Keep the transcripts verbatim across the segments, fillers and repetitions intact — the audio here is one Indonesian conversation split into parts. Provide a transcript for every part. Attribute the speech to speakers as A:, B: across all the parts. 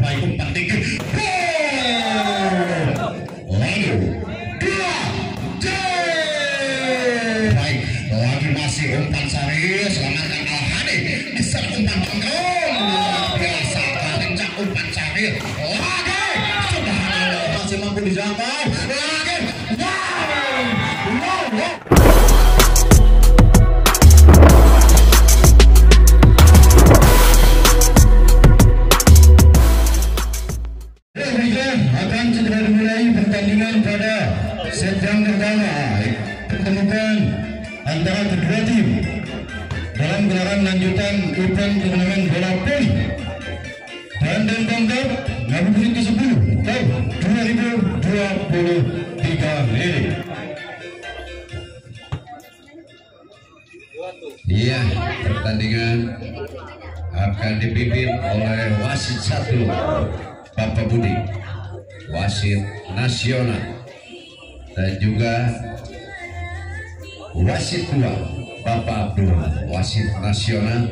A: baik umpan tinggi. Lalu dua baik lagi masih umpan serius, selamatkan Al-Hadi bisa umpan tanggung luar biasa kencang umpan serius lagi subhanallah masih mampu dijangkau lagi wow wow wow. Akan segera dimulai pertandingan pada set yang pertama, pertemuan antara kedua tim dalam gelaran lanjutan event turnamen bola voli dan dan Bangkok Ngabuburit ke sepuluh tahun dua ribu dua puluh tiga ini. Iya, pertandingan akan dipimpin oleh wasit satu Bapak Budi, wasit nasional, dan juga wasit dua Bapak Abdul, wasit nasional,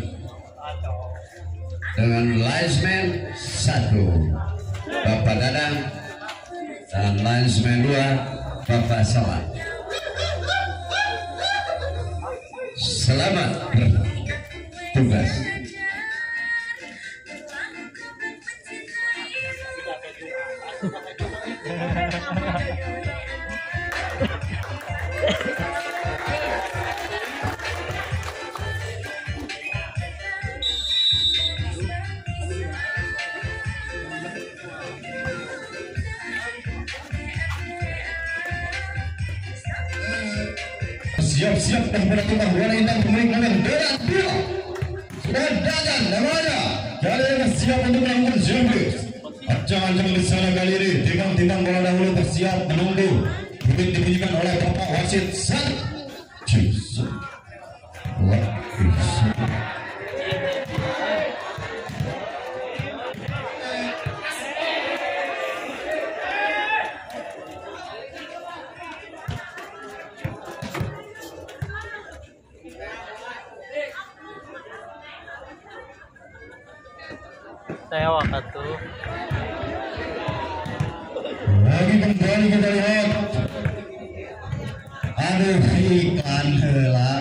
A: dengan linesman satu Bapak Dadang dan linesman dua Bapak Salah. Selamat bertugas. Siap-siap dan pada tukar bola intan pemilik nomor dua sudah datang namanya kalian siap untuk melakukan service. Acang-acang di sana kali ini timbang-timbang bola dahulu bersiap menunggu bukit dibunyikan oleh Bapak wasit satu. Jesus. What is
B: tewak atuh.
A: Lagi kembali kita lihat. Aduh ikan hela.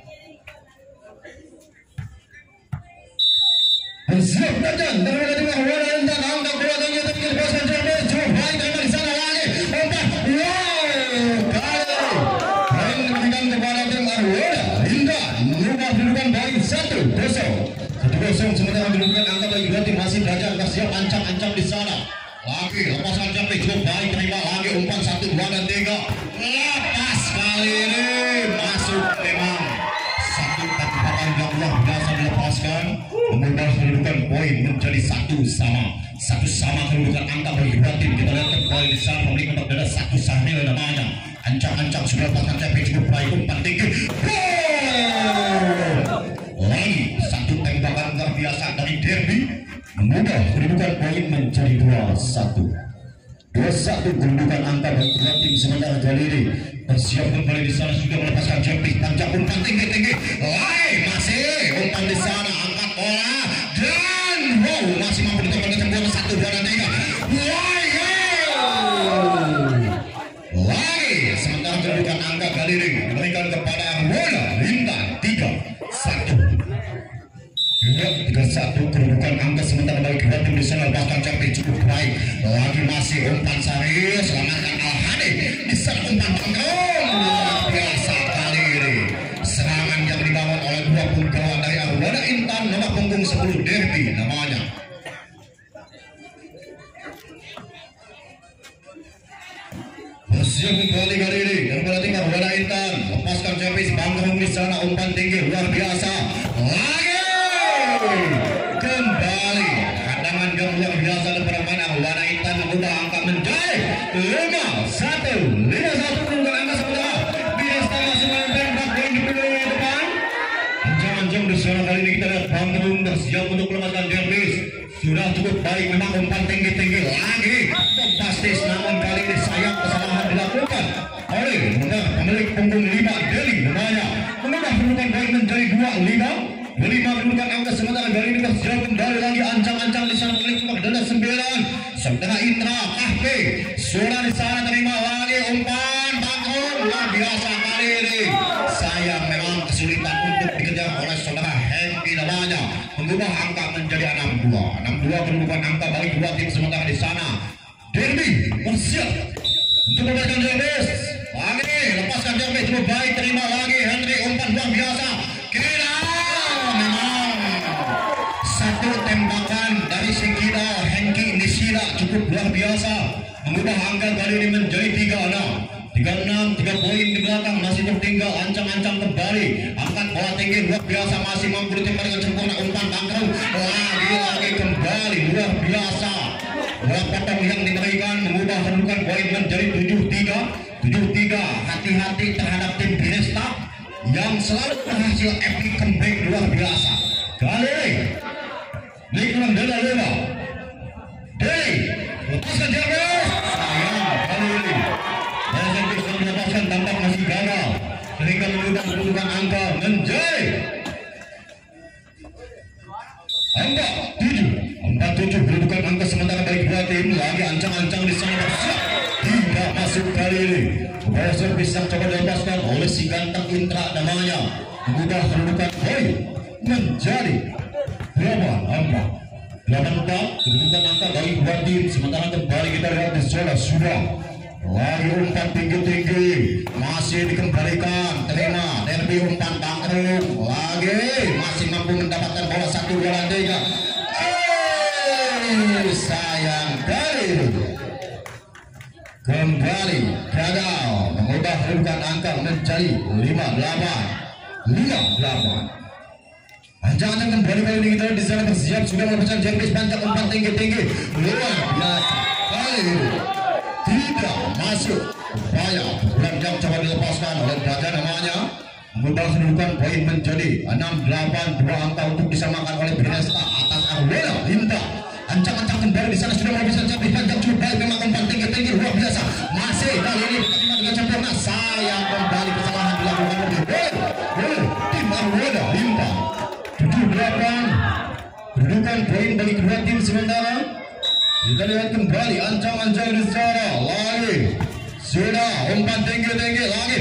A: Bersiap datang dari mana tengah bola intan angkat bola tinggi tinggi lepaskan jambes jauh baik dari di sana lagi umpan wow kali main diberikan kepada tim Arwada intan mengubah kedudukan baik satu kosong satu kosong sementara kedudukan angkat bagi dua tim masih belajar bersiap ancam-ancam di sana lagi lepasan jambes jauh baik terima lagi umpan satu dua dan tiga lepas kali ini masuk memang satu tembakan yang luar biasa dilepaskan mengubah kedudukan poin menjadi satu sama satu sama kedudukan angka bagi dua tim. Kita lihat poin di sana pemilik nomor dada satu Sahnil namanya ancang-ancang sudah pasang capek cukup baik umpan tinggi lagi satu tembakan luar biasa dari Derby mengubah kedudukan poin menjadi dua satu dua satu kedudukan angka bagi dua tim. Sementara kali ini bersiap kembali di sana sudah melepaskan jempis tancap umpan tinggi-tinggi lagi masih umpan di sana angkat bola dan wow masih mampu ditekan kecepatan satu dua dan tiga lagi sementara kedudukan angka kali ini diberikan kepada Arwada Intan tiga satu tiga satu kedudukan angka sementara bagi kedua tim di sana bahkan capek cukup baik lagi masih umpan serius selamatkan Al-Hadi bisa umpan tanggung luar biasa kali ini serangan yang dibangun oleh dua punggawa dari Arwada Intan nomor punggung sepuluh Derby namanya. Bersiap kembali kali ini dan bola tinggal Arwada Intan lepaskan capek bangun di sana umpan tinggi luar biasa lagi kembali hadangan yang luar biasa dari pemain Arwada Intan mengubah angka menjadi lima satu lima satu kedudukan angka sementara Bidasta masih memimpin empat poin di pilihan depan ancang-ancang di sana kali ini kita lihat Bandung bersiap untuk melepaskan Derbis sudah cukup baik memang umpan tinggi-tinggi lagi fantastis namun kali ini sayang kesalahan dilakukan oleh pemilik punggung lima Deli namanya mengubah kedudukan poin menjadi dua lima Kelima kedudukan angka sementara kali ini bersiap kembali lagi ancang-ancang di sana pemilik nomor dada sembilan Sementara Indra Kahfi sudah di sana terima lagi umpan bangun luar biasa kali ini. Sayang memang kesulitan untuk dikejar oleh saudara Henki namanya, mengubah angka menjadi enam dua. enam dua kedudukan angka bagi dua tim. Sementara di sana Derby bersiap untuk memberikan service. Lagi lepaskan service cukup baik, terima lagi Henry umpan luar biasa. Kira memang satu tembakan dari Sekida Henki Nisira cukup luar biasa, mengubah angka kali ini menjadi tiga enam. tiga enam, tiga poin di belakang, masih tertinggal, ancang-ancang kembali, angkat bola tinggi luar biasa, masih mampu ditembak dengan sempurna umpan Bangkrau, lagi-lagi kembali luar biasa. Bola potong yang diberikan mengubah kedudukan poin menjadi tujuh tiga. tujuh tiga. Hati-hati terhadap tim Pinesta yang selalu berhasil epic comeback luar biasa. Kali ini Niklam Dela Lema Deli lepaskan Jarvis, sayang kali ini Jarvis sudah melepaskan, tampak masih gagal sehingga mengubah kedudukan angka menjadi empat tujuh. empat tujuh kedudukan angka sementara bagi dua tim. Lagi ancang-ancang di sana bersiap, tidak masuk kali ini. Bola servis yang coba dilepaskan oleh si ganteng Intra namanya, mengubah kedudukan poin menjadi delapan empat. delapan empat kedudukan angka bagi dua tim. Sementara kembali kita lihat di zona sudah lagi umpan tinggi-tinggi, masih dikembalikan, terima Derby umpan Bangkrung, lagi masih mampu mendapatkan bola satu dua tiga. Eh, sayang kali kembali gagal mengubah kedudukan angka menjadi lima delapan. lima delapan. Jangan kembali kali ini kita di sana bersiap sudah melepaskan Jervis, panjang umpan tinggi-tinggi luar biasa kali ini tidak masuk. Upaya bulan jam coba dilepaskan oleh Raja namanya, mengubah kedudukan poin menjadi enam delapan. Dua angka untuk disamakan oleh Pinesta atas Arwela Linda. Ancang-ancang kembali di sana sudah menghabiskan Jervis, panjang cukup baik, memang umpan tinggi-tinggi luar biasa, masih kali ini diterima dengan sempurna. Sayang kembali kesalahan dilakukan oleh tim Arwela Linda. tujuh delapan kedudukan poin bagi kedua tim. Sementara kita lihat kembali ancang-ancang di sana, lagi sudah umpan tinggi-tinggi, lagi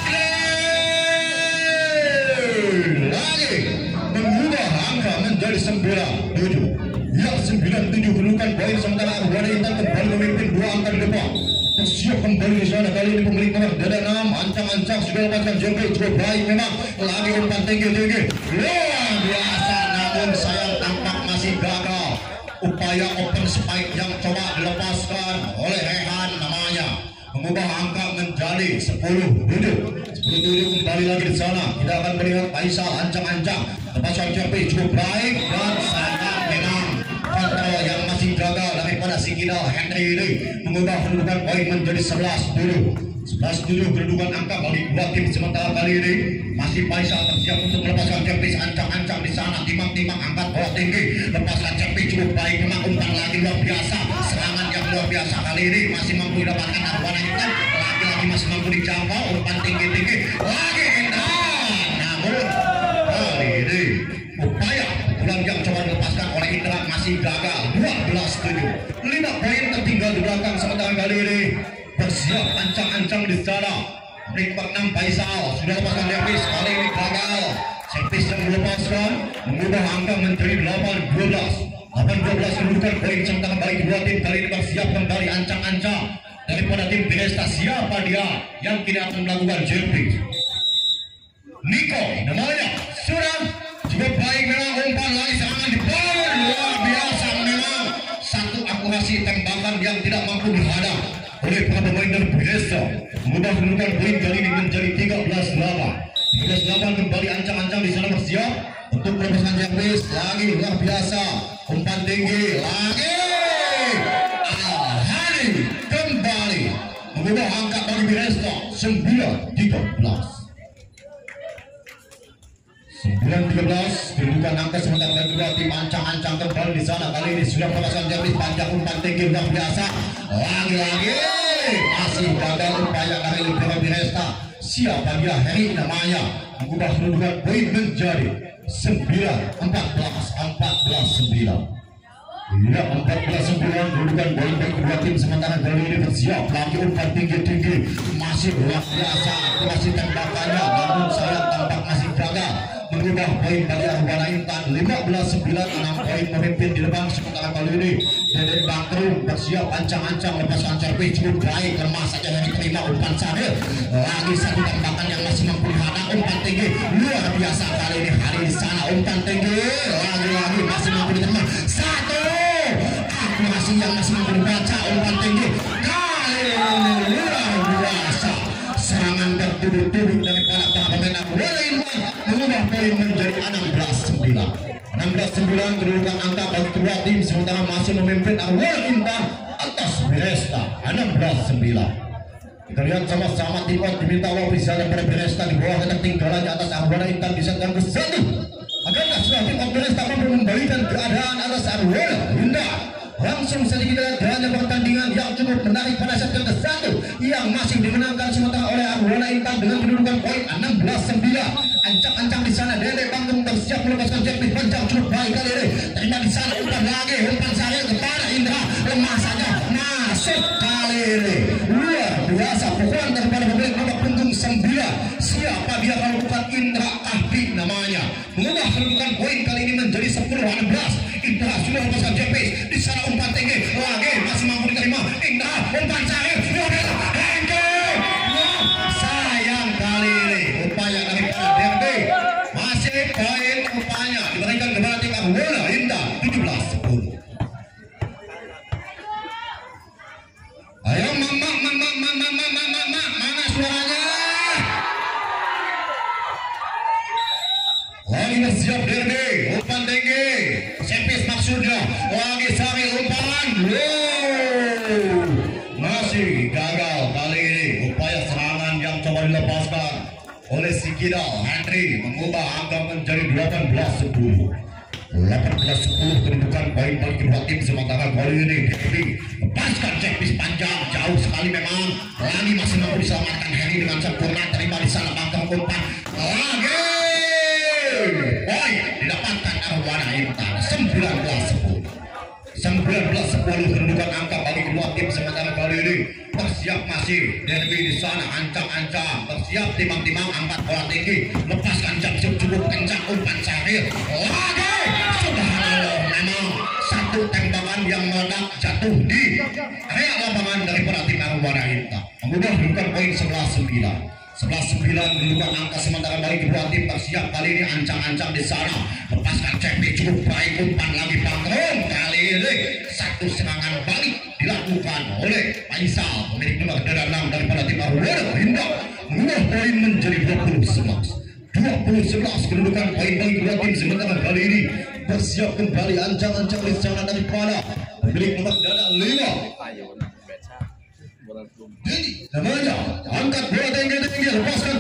A: lagi mengubah angka menjadi sembilan tujuh. Ya, sembilan tujuh kedudukan poin. Sementara Arwada Intan kembali memimpin dua angka di depan. Siap kembali di sana kali ini pemilik nomor dada enam, ancang-ancang sudah lepaskan Jengkel cukup baik, memang lagi umpan tinggi-tinggi luar biasa, namun sayang tampak masih gagal. Upaya open spike yang coba dilepaskan oleh Rehan namanya, mengubah angka menjadi sepuluh tujuh. sepuluh tujuh kembali lagi di sana. Kita akan melihat Faisal ancang-ancang, lepaskan Jengkel cukup baik, dan sayang memang kontrol yang masih gagal daripada Sikidal Henry ini, mengubah kedudukan poin menjadi sebelas tujuh. sebelas tujuh kedudukan angka bagi dua tim. Sementara kali ini masih Faisal bersiap untuk melepaskan Jepis, ancang-ancang di sana, timbang-timbang angkat bola tinggi, lepaskan Jepis cukup baik, memang umpan lagi luar biasa, serangan yang luar biasa kali ini masih mampu didapatkan Arwana Intan, lagi-lagi masih mampu dijangkau, umpan tinggi-tinggi, lagi Intan, namun kali ini upaya pukulan yang coba dilepaskan oleh Indra masih gagal. Dua belas tujuh, lima poin tertinggal di belakang. Sementara kali ini bersiap ancang-ancang di sana, ring enam Faisal sudah lepaskan Davis, kali ini gagal. Servis yang dilepaskan mengubah angka menjadi delapan dua belas. delapan dua belas kedudukan poin. Sementara balik dua tim kali ini bersiap kembali ancang-ancang daripada tim Pinesta. Siapa dia yang kini akan melakukan jumping? Niko namanya sudah cukup baik, memang umpan lagi serangan di bawah luar biasa, memang satu akurasi tembakan yang tidak mampu dihadap oleh para pemain dari Pinesta, mengubah kedudukan poin kali ini menjadi tiga belas delapan. tiga belas delapan kembali ancang-ancang di sana bersiap untuk melepaskan Jepis, lagi luar biasa, umpan tinggi lagi. Al-Hani kembali mengubah angka bagi Pinesta sembilan tiga belas. sembilan tiga belas kedudukan angka. Sementara bagi dua tim ancang-ancang kembali di sana, kali ini sudah melepaskan Jepis, panjang umpan tinggi luar biasa, lagi-lagi masih gagal upaya dari Libero Pinesta. Siapa dia? Heri namanya, mengubah kedudukan poin menjadi sembilan empat belas. empat belas sembilan. Ya, empat belas sembilan kedudukan poin sementara kali ini bersiap lagi umpan tinggi-tinggi, masih luar biasa, masih tembakannya, namun sayang tampak masih gagal mengubah poin bagi Arwana Intan. Lima belas sembilan, enam poin memimpin di depan. Sementara kali ini Deden Bangkrung bersiap ancang-ancang lepaskan servis cukup baik, lemah saja yang diterima umpan Sahil. Lagi satu tembakan yang masih mampu dihadang, umpan tinggi luar biasa kali ini hari di sana, umpan tinggi lagi-lagi masih mampu diterima satu. Masih yang masih mampu dibaca, umpan tinggi kali ini luar biasa, serangan bertubi-tubi daripada para pemain Arwana Intan mengubah poin menjadi enam belas sembilan. enam belas sembilan kedudukan angka bagi kedua tim, sementara masih memimpin Arwana Intan atas Biresta enam belas sembilan. Kita lihat sama-sama tim diminta ofisial pada Biresta di bawah ketinggalannya atas Arwana Intan di set yang ke satu. Agarkah sudah tim Biresta mampu membalikan keadaan atas Arwana Intan? Langsung saja kita lihat jalannya pertandingan yang cukup menarik pada set ke satu yang masih dimenangkan sementara oleh Arwana Intan dengan kedudukan poin enam belas sembilan. Ancang-ancang di sana Dede Bangkrung bersiap melepaskan servis panjang cukup baik kali ini. Terima di sana umpan lagi, umpan saya kepada Indra, lemah saja masuk kali ini. Luar biasa pukulan daripada pemilik nomor punggung sembilan. Siapa dia kalau bukan Indra Ahdi namanya. Mengubah kedudukan poin kali ini menjadi sepuluh enam belas. Indra sudah melepaskan servis di sana, umpan tinggi lagi masih mampu diterima Indra, umpan saya sayang kali ini upaya daripada Derby masih poin upaya diberikan kepada tim Arwana Intan tujuh belas sepuluh. Ayo mama mama mama mama mama mana suaranya? Lagi bersiap Derby, umpan tinggi servis maksudnya lagi sari umpan wow. Masih gagal kali ini upaya serangan yang coba dilepaskan oleh Sikidal Henry mengubah angka menjadi delapan belas sepuluh. delapan belas sepuluh kedudukan poin bagi kedua tim, sementara kali ini Devi lepaskan servis panjang jauh sekali memang, lagi masih mampu diselamatkan Henry dengan sempurna, terima di sana Bangkrung umpan lagi poin didapatkan Arwana Intan sembilan belas sepuluh. sembilan belas sepuluh kedudukan angka bagi kedua tim, sementara kali ini bersiap masih Derby di sana ancang-ancang bersiap timang-timang angkat bola tinggi, lepaskan jam cukup kencang umpan Sahil lagi subhanallah, memang satu tembakan yang meledak jatuh di area lapangan daripada tim Arwana Intan mengubah kedudukan poin sebelas sembilan. sebelas sembilan kedudukan angka, sementara bagi kedua tim bersiap kali ini ancang-ancang di sana, lepaskan ceknya cukup baik, umpan lagi Bangkrung kali ini satu serangan balik dilakukan oleh Faisal pemilik nomor enam daripada tim Arwana Intan mengubah poin menjadi dua puluh sebelas. dua puluh sebelas kedudukan poin bagi kedua tim, sementara kali ini bersiap kembali ancang-ancang di sana daripada pemilik nomor lima. Jadi namanya angkat bola tinggi-tinggi, lepaskan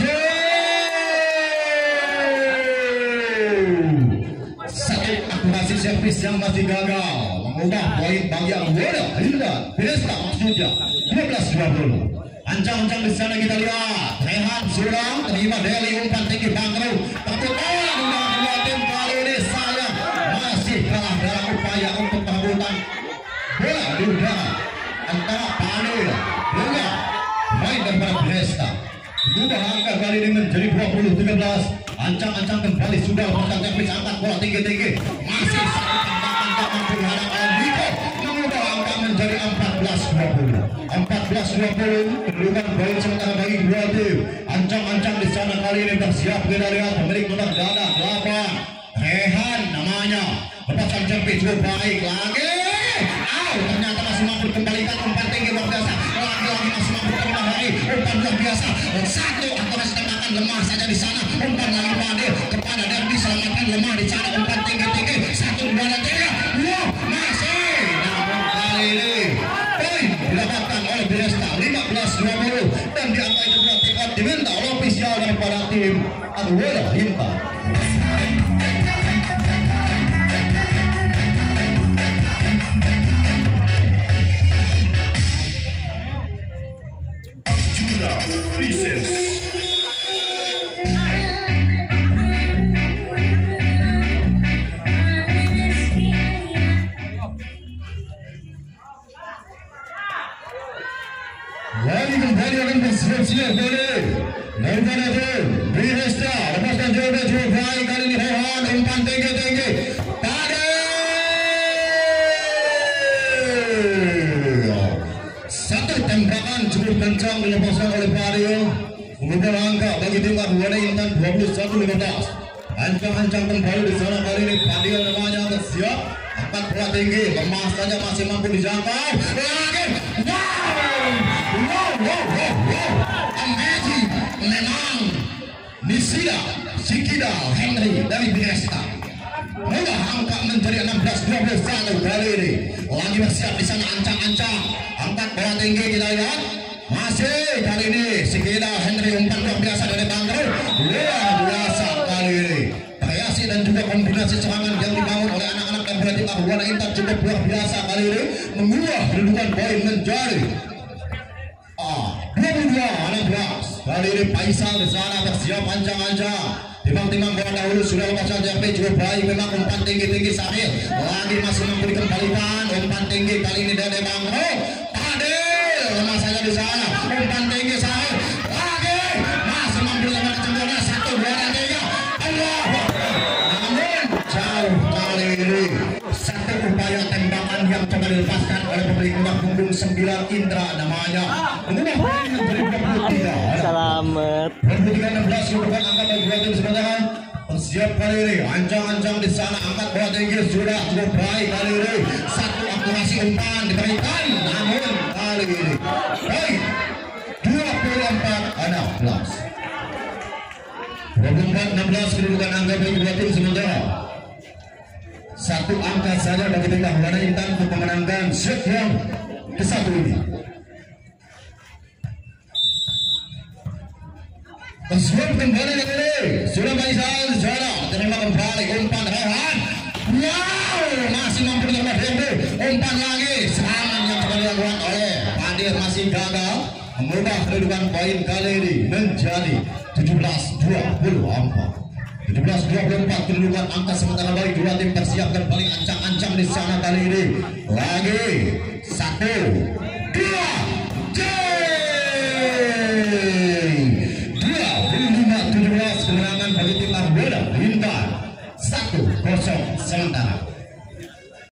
A: satu akurasi servis yang masih gagal mengubah poin bagi Arwana Intan Biresta maksudnya dua belas dua puluh. Ancang-ancang di sana kita lihat Rehan Surang terima dari umpan tinggi Bangkrung, pertukaran dengan dua tim kali ini saya masih kalah dalam upaya untuk perebutan bola di udara antara Panel dengan main daripada Biresta. Mengubah angka kali ini menjadi dua puluh tiga belas. Ancang-ancang kembali sudah lepaskan servis, angkat bola tinggi-tinggi, masih satu tembakan tak mampu dihadang oleh Niko, mengubah angka menjadi empat belas dua puluh. empat belas dua puluh kedudukan poin sementara bagi kedua tim. Ancang-ancang di sana kali ini bersiap, kita lihat pemilik nomor dada delapan Rehan namanya, lepaskan servis cukup baik lagi. Au, ternyata masih mampu kembalikan umpan tinggi luar biasa, lagi-lagi masih mampu terima dari umpan luar biasa. Satu akurasi tembakan lemah saja di sana, umpan lagi Fadil kepada Derby, selamatkan lemah di sana, umpan tinggi-tinggi satu dua dan tiga. Wow, masih namun kali ini poin didapatkan oleh Biresta lima belas dua puluh dan di angka itu berarti diminta oleh ofisial daripada tim Arwana Intan. Pieces. Lagi kembali akan bersiap-siap boleh. Daripada itu, Bihesta lepaskan jodoh cukup baik kali ini Rehan umpan tinggi-tinggi. Tadi satu tembakan cukup kencang dilepaskan oleh Mario. Mengubah angka bagi tim Arwana Intan dua puluh satu lima belas. Ancang-ancang kembali di sana kali ini Fadil namanya bersiap. Angkat bola tinggi, lemah saja masih mampu dijangkau. Lagi, wow, wow, wow, wow, wow. Amazing, memang Nisida, Sikida, Henry dari Bihesta. Mudah angka menjadi enam belas dua puluh satu kali ini. Lagi bersiap di sana ancang-ancang. Angkat bola tinggi kita lihat. Masih kali ini Sikida, Henry umpan luar biasa dari Bangkok. Luar biasa kali ini. Variasi dan juga kombinasi serangan yang dibangun oleh anak-anak yang berarti Arwana Intan cukup luar biasa kali ini. Mengubah kedudukan poin menjadi ah, dua puluh dua enam belas. Kali ini Faisal di sana bersiap ancang-ancang. Timbang-timbang bola dahulu sudah lepaskan J P cukup baik memang umpan tinggi-tinggi Sahil. Lagi masih mampu dikembalikan umpan tinggi kali ini dari Bangkok. Adil lemah saja di sana. Umpan tinggi Sahil. Lagi masih mampu dikembalikan bola satu dua dan tiga. Allah. Namun jauh kali ini satu upaya tembakan yang coba dilepaskan oleh pemilik nomor punggung sembilan Indra namanya. Mengubah poin menjadi dua puluh tiga.
B: Selamat.
A: dua puluh tiga enam belas merupakan angka bagi dua tim sebenarnya. Siap kali ini, ancang-ancang di sana angkat bola tinggi sudah cukup baik kali ini. Satu akurasi umpan diberikan, namun kali ini baik dua puluh empat enam belas. dua puluh empat enam belas kedudukan angka bagi dua tim sementara. Satu angka saja bagi tim Arwana Intan untuk memenangkan set yang ke satu ini. Bersiap kembali lagi sudah Faisal Zara terima kembali umpan Rehan. Wow, masih mampu dikembalikan umpan lagi serangan yang coba dilakukan oleh Fadil masih gagal mengubah kedudukan poin kali ini menjadi tujuh belas dua puluh empat. tujuh belas dua puluh empat kedudukan angka sementara bagi dua tim persiapkan paling ancang-ancang di sana kali ini. Lagi satu dua kemenangan bagi tim Arwana Intan satu kosong sementara.